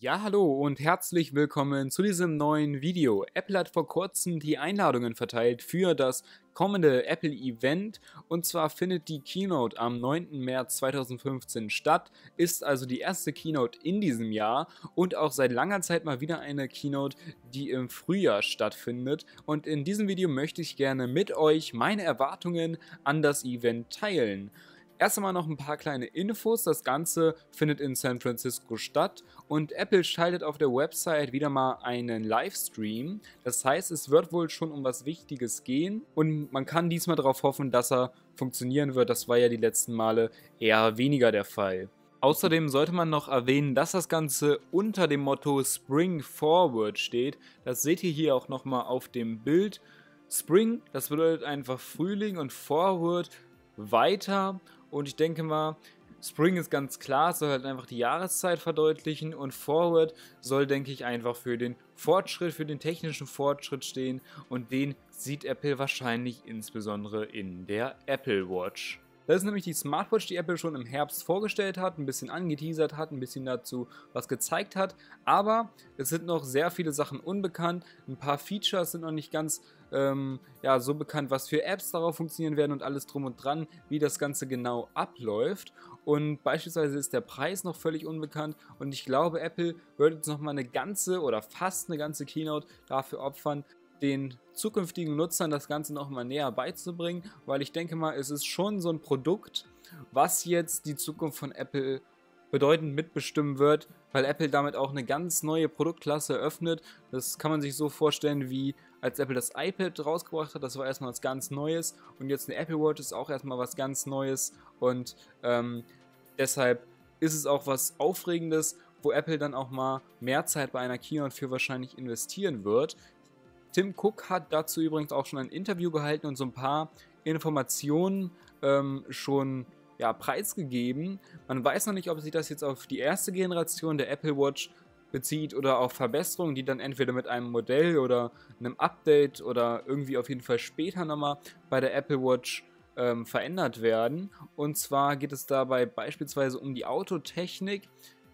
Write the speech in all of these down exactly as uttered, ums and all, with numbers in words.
Ja, hallo und herzlich willkommen zu diesem neuen Video. Apple hat vor kurzem die Einladungen verteilt für das kommende Apple-Event, und zwar findet die Keynote am neunten März zweitausendfünfzehn statt, ist also die erste Keynote in diesem Jahr und auch seit langer Zeit mal wieder eine Keynote, die im Frühjahr stattfindet. Und in diesem Video möchte ich gerne mit euch meine Erwartungen an das Event teilen. Erst einmal noch ein paar kleine Infos. Das Ganze findet in San Francisco statt und Apple schaltet auf der Website wieder mal einen Livestream. Das heißt, es wird wohl schon um was Wichtiges gehen und man kann diesmal darauf hoffen, dass er funktionieren wird. Das war ja die letzten Male eher weniger der Fall. Außerdem sollte man noch erwähnen, dass das Ganze unter dem Motto Spring Forward steht. Das seht ihr hier auch nochmal auf dem Bild. Spring, das bedeutet einfach Frühling, und Forward weiter. Und ich denke mal, Spring ist ganz klar, soll halt einfach die Jahreszeit verdeutlichen, und Forward soll, denke ich, einfach für den Fortschritt, für den technischen Fortschritt stehen, und den sieht Apple wahrscheinlich insbesondere in der Apple Watch. Das ist nämlich die Smartwatch, die Apple schon im Herbst vorgestellt hat, ein bisschen angeteasert hat, ein bisschen dazu was gezeigt hat, aber es sind noch sehr viele Sachen unbekannt, ein paar Features sind noch nicht ganz ähm, ja, so bekannt, was für Apps darauf funktionieren werden und alles drum und dran, wie das Ganze genau abläuft, und beispielsweise ist der Preis noch völlig unbekannt, und ich glaube, Apple wird jetzt nochmal eine ganze oder fast eine ganze Keynote dafür opfern, den zukünftigen Nutzern das Ganze nochmal näher beizubringen, weil ich denke mal, es ist schon so ein Produkt, was jetzt die Zukunft von Apple bedeutend mitbestimmen wird, weil Apple damit auch eine ganz neue Produktklasse eröffnet. Das kann man sich so vorstellen, wie als Apple das iPad rausgebracht hat, das war erstmal was ganz Neues, und jetzt eine Apple Watch ist auch erstmal was ganz Neues, und ähm, deshalb ist es auch was Aufregendes, wo Apple dann auch mal mehr Zeit bei einer Keynote für wahrscheinlich investieren wird. Tim Cook hat dazu übrigens auch schon ein Interview gehalten und so ein paar Informationen ähm, schon ja, preisgegeben. Man weiß noch nicht, ob sich das jetzt auf die erste Generation der Apple Watch bezieht oder auf Verbesserungen, die dann entweder mit einem Modell oder einem Update oder irgendwie auf jeden Fall später nochmal bei der Apple Watch ähm, verändert werden. Und zwar geht es dabei beispielsweise um die Autotechnik.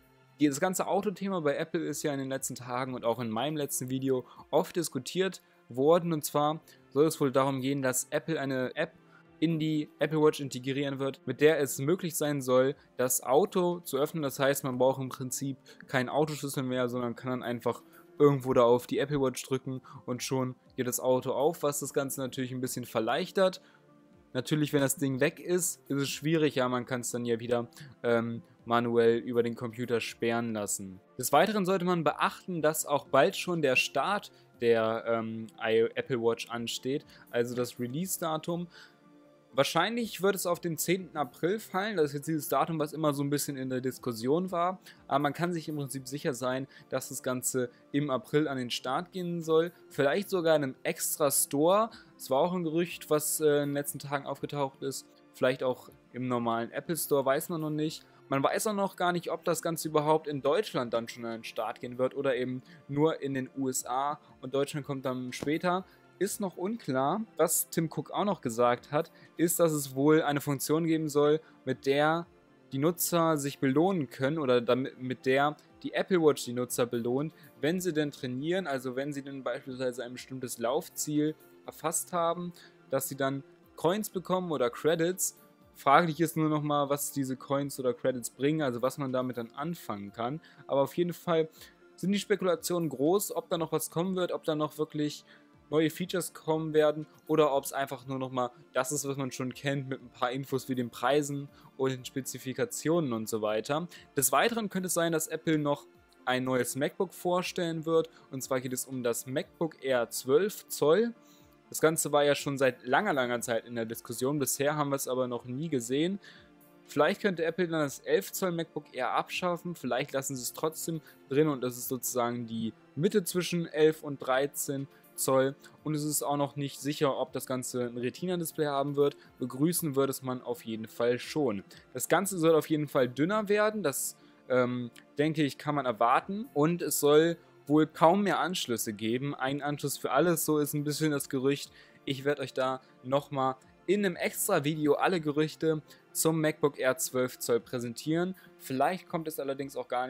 Das ganze Autothema bei Apple ist ja in den letzten Tagen und auch in meinem letzten Video oft diskutiert worden, und zwar soll es wohl darum gehen, dass Apple eine App in die Apple Watch integrieren wird, mit der es möglich sein soll, das Auto zu öffnen. Das heißt, man braucht im Prinzip keinen Autoschlüssel mehr, sondern kann dann einfach irgendwo da auf die Apple Watch drücken und schon geht das Auto auf, was das Ganze natürlich ein bisschen verleichtert. Natürlich, wenn das Ding weg ist, ist es schwierig, ja, man kann es dann ja wieder ähm, manuell über den Computer sperren lassen. Des Weiteren sollte man beachten, dass auch bald schon der Start der ähm, Apple Watch ansteht, also das Release-Datum. Wahrscheinlich wird es auf den zehnten April fallen, das ist jetzt dieses Datum, was immer so ein bisschen in der Diskussion war, aber man kann sich im Prinzip sicher sein, dass das Ganze im April an den Start gehen soll, vielleicht sogar in einem extra Store. Es war auch ein Gerücht, was äh, in den letzten Tagen aufgetaucht ist, vielleicht auch im normalen Apple Store, weiß man noch nicht. Man weiß auch noch gar nicht, ob das Ganze überhaupt in Deutschland dann schon an den Start gehen wird oder eben nur in den U S A, und Deutschland kommt dann später. Ist noch unklar. Was Tim Cook auch noch gesagt hat, ist, dass es wohl eine Funktion geben soll, mit der die Nutzer sich belohnen können, oder damit, mit der die Apple Watch die Nutzer belohnt, wenn sie denn trainieren, also wenn sie dann beispielsweise ein bestimmtes Laufziel erfasst haben, dass sie dann Coins bekommen oder Credits. Fraglich ist nur nochmal, was diese Coins oder Credits bringen, also was man damit dann anfangen kann. Aber auf jeden Fall sind die Spekulationen groß, ob da noch was kommen wird, ob da noch wirklich neue Features kommen werden oder ob es einfach nur nochmal das ist, was man schon kennt, mit ein paar Infos wie den Preisen und den Spezifikationen und so weiter. Des Weiteren könnte es sein, dass Apple noch ein neues MacBook vorstellen wird, und zwar geht es um das MacBook Air zwölf Zoll. Das Ganze war ja schon seit langer, langer Zeit in der Diskussion, bisher haben wir es aber noch nie gesehen. Vielleicht könnte Apple dann das elf Zoll MacBook Air abschaffen, vielleicht lassen sie es trotzdem drin, und das ist sozusagen die Mitte zwischen elf und dreizehn Zoll, und es ist auch noch nicht sicher, ob das Ganze ein Retina-Display haben wird. Begrüßen würde es man auf jeden Fall schon. Das Ganze soll auf jeden Fall dünner werden, das ähm, denke ich, kann man erwarten, und es soll wohl kaum mehr Anschlüsse geben. Ein Anschluss für alles, so ist ein bisschen das Gerücht. Ich werde euch da nochmal in einem extra Video alle Gerüchte zum MacBook Air zwölf Zoll präsentieren. Vielleicht kommt es allerdings auch gar nicht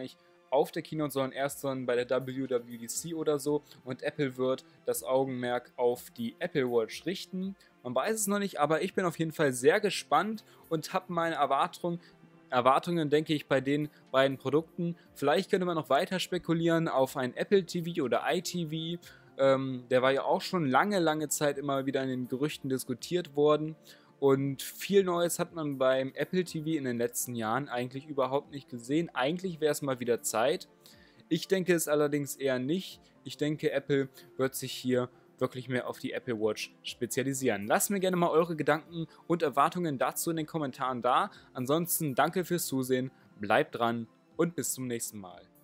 auf der Keynote, sondern erst dann bei der W W D C oder so, und Apple wird das Augenmerk auf die Apple Watch richten. Man weiß es noch nicht, aber ich bin auf jeden Fall sehr gespannt und habe meine Erwartungen, Erwartungen, denke ich, bei den beiden Produkten. Vielleicht könnte man noch weiter spekulieren auf ein Apple T V oder i T V. Ähm, der war ja auch schon lange, lange Zeit immer wieder in den Gerüchten diskutiert worden. Und viel Neues hat man beim Apple T V in den letzten Jahren eigentlich überhaupt nicht gesehen. Eigentlich wäre es mal wieder Zeit. Ich denke es allerdings eher nicht. Ich denke, Apple wird sich hier wirklich mehr auf die Apple Watch spezialisieren. Lasst mir gerne mal eure Gedanken und Erwartungen dazu in den Kommentaren da. Ansonsten danke fürs Zusehen, bleibt dran und bis zum nächsten Mal.